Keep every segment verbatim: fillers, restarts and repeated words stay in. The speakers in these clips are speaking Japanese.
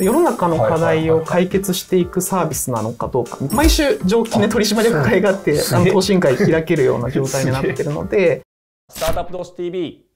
世の中の課題を解決していくサービスなのかどうか、毎週上記ね取締役会があって、あの投資委員会開けるような状態になってるので。 スタートアップ投資 ティービー。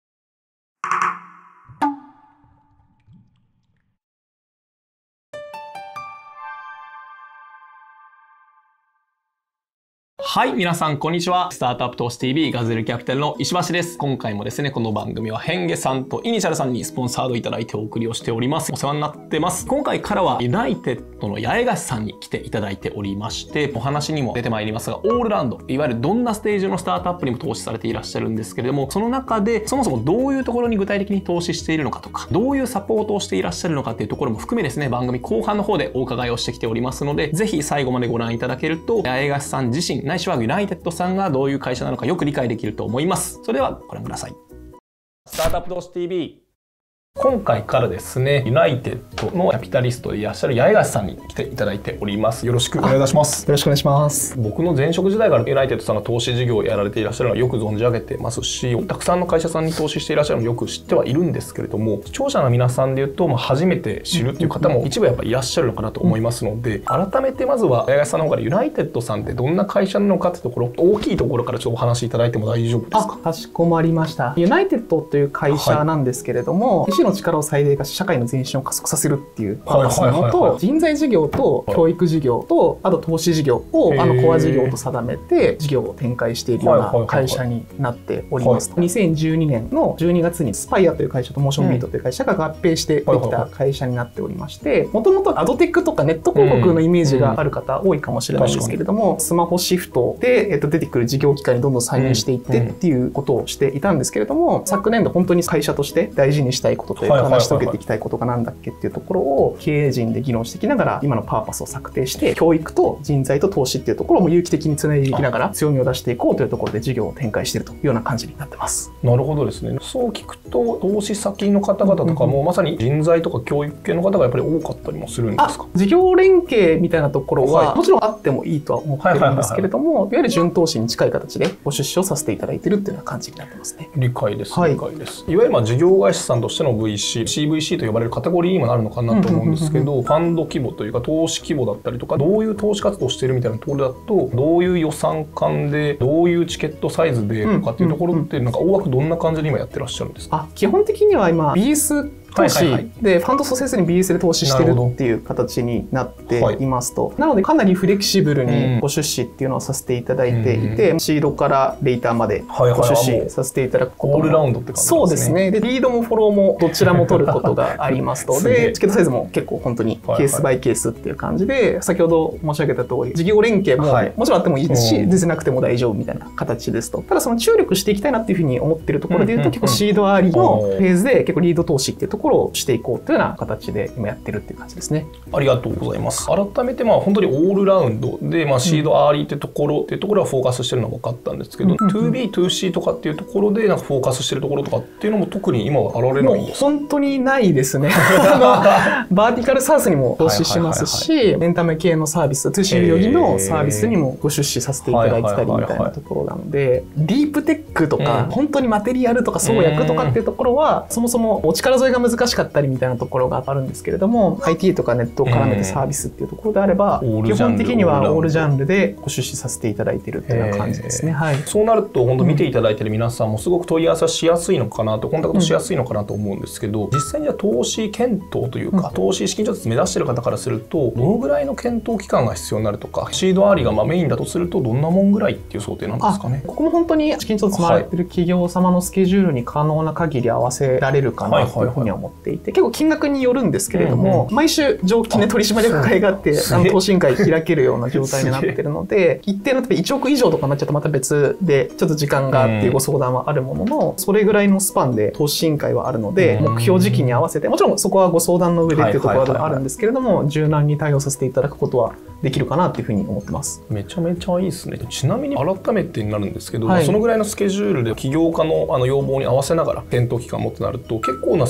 はい、皆さんこんにちは。スタートアップ投資 ティービー ガゼルキャピタルの石橋です。今回もですね、この番組は変化さんとイニシャルさんにスポンサードいただいてお送りをしております。お世話になってます。今回からはユナイテッドの八重樫さんに来ていただいておりまして、お話にも出てまいりますが、オールラウンド、いわゆるどんなステージのスタートアップにも投資されていらっしゃるんですけれども、その中でそもそもどういうところに具体的に投資しているのかとか、どういうサポートをしていらっしゃるのかっていうところも含めですね、番組後半の方でお伺いをしてきておりますので、ぜひ最後までご覧いただけると、八重樫さん自身、ないしはユナイテッドさんがどういう会社なのかよく理解できると思います。それではご覧ください。スタートアップ投資 ティービー。今回からですね、ユナイテッドのキャピタリストでいらっしゃる八重樫さんに来ていただいております。よろしくお願いいたします。 よろしくお願いします。 僕の前職時代からユナイテッドさんが投資事業をやられていらっしゃるのはよく存じ上げてますし、たくさんの会社さんに投資していらっしゃるのをよく知ってはいるんですけれども、視聴者の皆さんでいうと、まあ、初めて知るっていう方も一部やっぱりいらっしゃるのかなと思いますので、改めてまずは八重樫さんの方からユナイテッドさんってどんな会社なのかってところ、大きいところからちょっとお話しいただいても大丈夫ですか？ かしこまりました。ユナイテッドという会社なんですけれども、はい、医師の力を最大化し社会の前進を加速させるっていうパーパスのもと、人材事業と教育事業とあと投資事業をあのコア事業と定めて事業を展開しているような会社になっております。にせんじゅうにねんのじゅうにがつにスパイアという会社とモーションビートという会社が合併してできた会社になっておりまして、もともとアドテックとかネット広告のイメージがある方多いかもしれないんですけれども、スマホシフトで、えっと、出てくる事業機会にどんどん参入していってっていうことをしていたんですけれども、昨年度本当に会社として大事にしたいことというか成し遂げていきたいことがなんだっけっていうところを経営陣で議論していきながら今のパーパスを策定して、教育と人材と投資っていうところも有機的につないでいきながら強みを出していこうというところで事業を展開しているというような感じになってます。 なるほどですね。そう聞くと投資先の方々とかもまさに人材とか教育系の方がやっぱり多かったりもするんですか？ 事業連携みたいなところはもちろんあってもいいとは思ってるんですけれども、いわゆる準投資に近い形でご出資をさせていただいているっていうような感じになってますね。 理解です。理解です。いわゆるまあ事業会社さんとしての ブイシー、シーブイシー と呼ばれるカテゴリーにもなるのかなと思うんですけど、ファンド規模というか投資規模だったりとか、どういう投資活動をしているみたいなところだと、どういう予算感でどういうチケットサイズでとかっていうところって、なんか大枠どんな感じで今やってらっしゃるんですか？ あ、基本的には今 ビーエス投資でファンド創設に ビーエス で投資してるっていう形になっていますと、なのでかなりフレキシブルにご出資っていうのをさせていただいていて、シードからレイターまでご出資させていただくことも、 オールラウンドって感じですね。 そうですね。でリードもフォローもどちらも取ることがありますとで、チケットサイズも結構本当にケースバイケースっていう感じで、先ほど申し上げた通り事業連携ももちろんあってもいいですし、出せなくても大丈夫みたいな形ですと、ただその注力していきたいなっていうふうに思ってるところでいうと、結構シードアーリーのフェーズで結構リード投資っていうところをしていこうというような形で今やってるっていう感じですね。 ありがとうございます。改めてまあ本当にオールラウンドで、まあ、シードアーリーってところっていうところはフォーカスしてるのは分かったんですけど、ツービー、ツーシー とかっていうところでなんかフォーカスしてるところとかっていうのも特に今はあられないんですか？ もう本当にないですね。バーティカルサースにも投資しますし、エンタメ系のサービス、ツーシー よりのサービスにもご出資させていただいてたりみたいなところなので、ディープテックとか、うん、本当にマテリアルとか創薬とかっていうところは、そもそもお力添えが難しかったりみたいなところがあるんですけれども、 アイティー とかネットを絡めてサービスっていうところであれば、基本的にはオールジャンルでご出資させていただいているっていうような感じですね。はい、 そうなると本当見ていただいている皆さんもすごく問い合わせしやすいのかなと、コンタクトしやすいのかなと思うんですけど、実際には投資検討というか、うん、投資資金調達目指している方からするとどのぐらいの検討期間が必要になるとか、シードアーリーがまあメインだとするとどんなもんぐらいっていう想定なんですかね？ ここも本当に資金調達回ってる企業様のスケジュールに可能な限り合わせられるかなというふうには思っていて、結構金額によるんですけれども、うんうん、毎週上記ね取締役会があってあの投資委員会開けるような状態になってるので、一定の例えばいちおく以上とかになっちゃうとまた別でちょっと時間がっていうご相談はあるものの、それぐらいのスパンで投資委員会はあるので、目標時期に合わせてもちろんそこはご相談の上でっていうところはあるんですけれども、柔軟に対応させていただくことはできるかなっていうふうに思ってます。 めちゃめちゃいいですね。ちなみに改めてになるんですけど、はい、そのぐらいのスケジュールで起業家のあの要望に合わせながら検討期間もってなると結構な速度で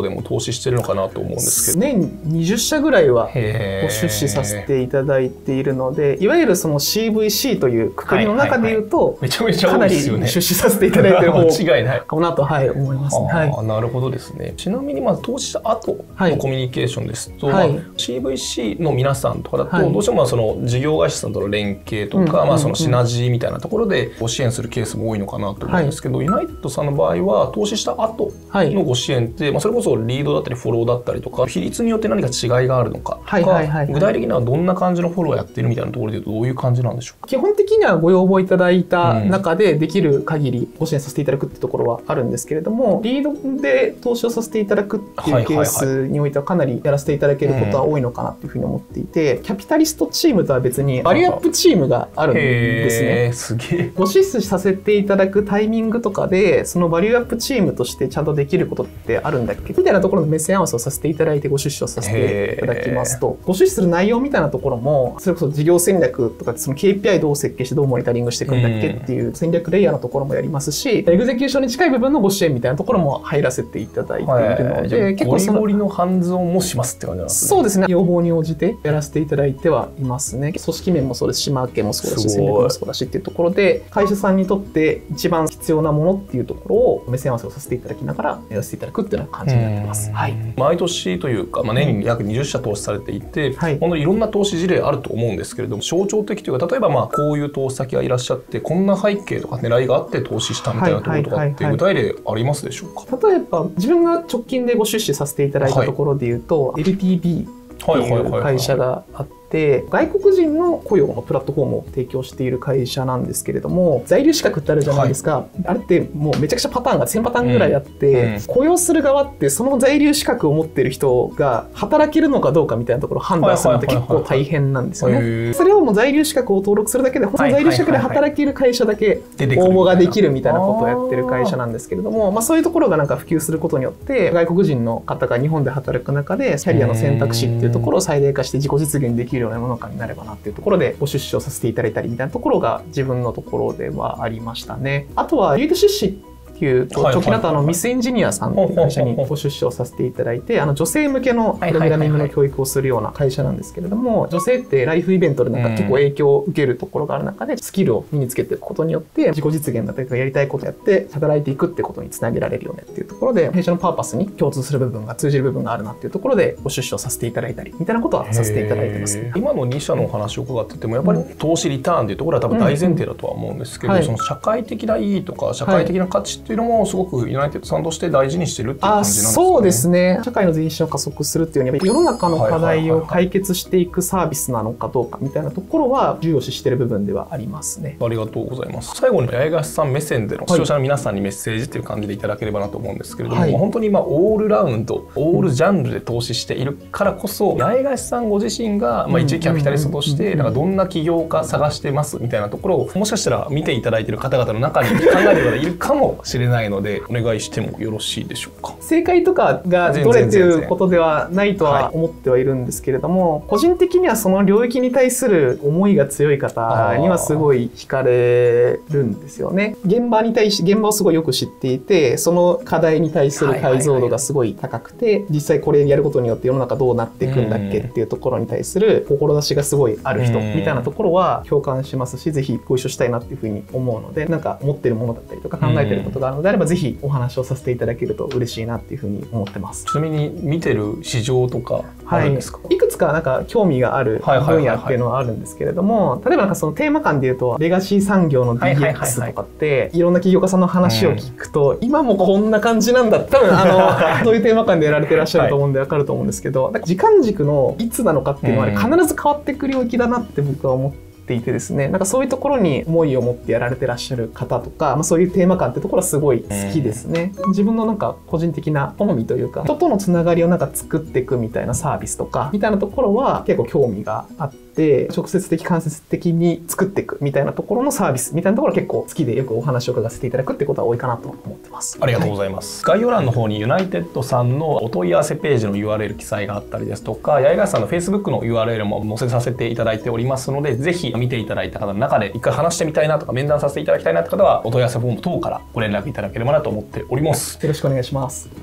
でも投資してるのかなと思うんですけど、 年にじゅっしゃぐらいはご出資させていただいているので、いわゆるその シーブイシー というくくりの中でいうと、 めちゃめちゃかなり多いですよね。 出資させていただいてる方間違いないかなと、はい、思いますね。はい、 あ、なるほどですね。ちなみにまあ投資した後のコミュニケーションですと、 はい、 まあ、シーブイシー の皆さんとかだと、 はい、 どうしてもまあその事業会社さんとの連携とか、まあそのシナジーみたいなところでご支援するケースも多いのかなと思うんですけど、はい、ユナイテッドさんの場合は投資した後のご支援って、まあ、それこそリードだったりフォローだったりとか、比率によって何か違いがあるのかとか、具体的にはどんな感じのフォローをやってるみたいなところでいうとどういう感じなんでしょうか。 基本的にはご要望いただいた中でできる限りご支援させていただくってところはあるんですけれども、リードで投資をさせていただくっていうケースにおいてはかなりやらせていただけることは多いのかなというふうに思っていて、キャピタリストチームとは別にバリューアップチームがあるんですね。 へー、すげえ。 ご支出させていただくタイミングとかでそのバリューアップチームとしてちゃんとできることってあるんだっけみたいなところの目線合わせをさせていただいてご出資をさせていただきますと、ご出資する内容みたいなところもそれこそ事業戦略とかその ケーピーアイ どう設計してどうモニタリングしていくんだっけっていう戦略レイヤーのところもやりますし、エグゼキューションに近い部分のご支援みたいなところも入らせていただいているので、 結構そのゴリゴリのハンズオンもしますって感じなんですね。 そうですね、要望に応じてやらせていただいてはいますね。組織面もそうですし、マーケもそうだし、戦略もそうだしっていうところで、会社さんにとって一番必要なものっていうところを目線合わせをさせていただきながらやらせていただくっていうような感じになってます。はい、 毎年というか、まあ、年に約にじゅっしゃ投資されていて、はい、本当にいろんな投資事例あると思うんですけれども、象徴的というか、例えばまあこういう投資先がいらっしゃってこんな背景とか狙いがあって投資したみたいなところとかって具体例ありますでしょうか。 例えば自分が直近でご出資させていただいたところでいうと、はい、エルティービー っていう会社があって、外国人の雇用のプラットフォームを提供している会社なんですけれども、在留資格ってあるじゃないですか、はい、あれってもうめちゃくちゃパターンがせんパターンぐらいあって、うんうん、雇用する側ってその在留資格を持っている人が働けるのかどうかみたいなところを判断するのって結構大変なんですよね。それをもう在留資格を登録するだけで、その在留資格で働ける会社だけ応募ができるみたいなことをやってる会社なんですけれども、まあ、そういうところがなんか普及することによって外国人の方が日本で働く中でキャリアの選択肢っていうところを最大化して自己実現できるようなものになればなっていうところでご出資をさせていただいたりみたいなところが自分のところではありましたね。あとはリード出資っていうと直近だとあのミスエンジニアさんという会社にご出資をさせていただいて、あの女性向けのプログラミングの教育をするような会社なんですけれども、女性ってライフイベントでなんか結構影響を受けるところがある中でスキルを身につけていくことによって自己実現だったりとかやりたいことやって働いていくってことにつなげられるよねっていうところで、弊社のパーパスに共通する部分が通じる部分があるなっていうところでご出資をさせていただいたりみたいなことはさせていただいてますね。 今のに社のお話を伺っててもやっぱり投資リターンっていうところは多分大前提だとは思うんですけど、うんうん、その社会的な意義とか社会的な価値っていうのもすごくユナイテッドさんとして大事にしてるっていう感じなんですかね。 そうですね。社会の前進を加速するっていうのは世の中の課題を解決していくサービスなのかどうかみたいなところは重要視している部分ではありますね。 ありがとうございます。最後に八重樫さん目線での視聴者の皆さんにメッセージっていう感じでいただければなと思うんですけれども、はい、本当に今オールラウンドオールジャンルで投資しているからこそ、八重樫さんご自身がまあ一キャピタリストとしてなんかどんな起業家探してますみたいなところをもしかしたら見ていただいている方々の中に考えてる方いるかもしれないのでお願いしてもよろしいでしょうか。 正解とかがどれということではないとは思ってはいるんですけれども、はい、個人的にはその領域に対する思いが強い方にはすごい惹かれるんですよね。現場に対し現場をすごいよく知っていて、その課題に対する解像度がすごい高くて、実際これやることによって世の中どうなっていくんだっけっていうところに対する志がすごいある人みたいなところは共感しますし、ぜひご一緒したいなっていうふうに思うので、なんか持ってるものだったりとか考えてることがあるのであればぜひお話をさせていただけると嬉しいなっていうふうに思ってます。 ちなみに見てる市場とかあるんですか？ はい、いくつかなんか興味がある分野っていうのはあるんですけれども、例えばなんかそのテーマ感でいうとレガシー産業の ディーエックス とかっていろんな起業家さんの話を聞くと、うん、今もこんな感じなんだ多分あのそういうテーマ感でやられてらっしゃると思うんで分かると思うんですけど、時間軸のいつなのかっていうのは、ね、必ず変わってくる領域だなって僕は思っていてですね、なんかそういうところに思いを持ってやられてらっしゃる方とか、まあ、そういうテーマ感ってところはすごい好きですね。自分のなんか個人的な好みというか、人とのつながりをなんか作っていくみたいなサービスとかみたいなところは結構興味があって、直接的間接的に作っていくみたいなところのサービスみたいなところは結構好きでよくお話を伺わせていただくってことは多いかなと思ってます。 ありがとうございます。はい、概要欄の方にユナイテッドさんのお問い合わせページの ユーアールエル 記載があったりですとか、八重樫さんの Facebook の ユーアールエル も載せさせていただいておりますので、ぜひ見ていただいた方の中で一回話してみたいなとか面談させていただきたいなって方はお問い合わせフォーム等からご連絡いただければなと思っております。 よろしくお願いします。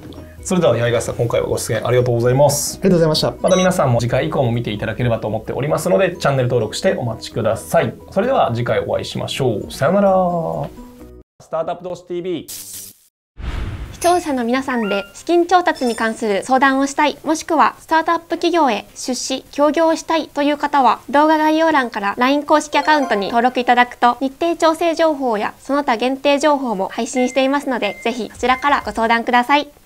それでは八重樫さん、今回はご出演ありがとうございます。 ありがとうございました。 また皆さんも次回以降も見ていただければと思っておりますので、チャンネル登録してお待ちください。それでは次回お会いしましょう。さよなら。スタートアップ投資 ティービー。 視聴者の皆さんで資金調達に関する相談をしたい、もしくはスタートアップ企業へ出資・協業をしたいという方は、動画概要欄から ライン 公式アカウントに登録いただくと、日程調整情報やその他限定情報も配信していますので、ぜひそちらからご相談ください。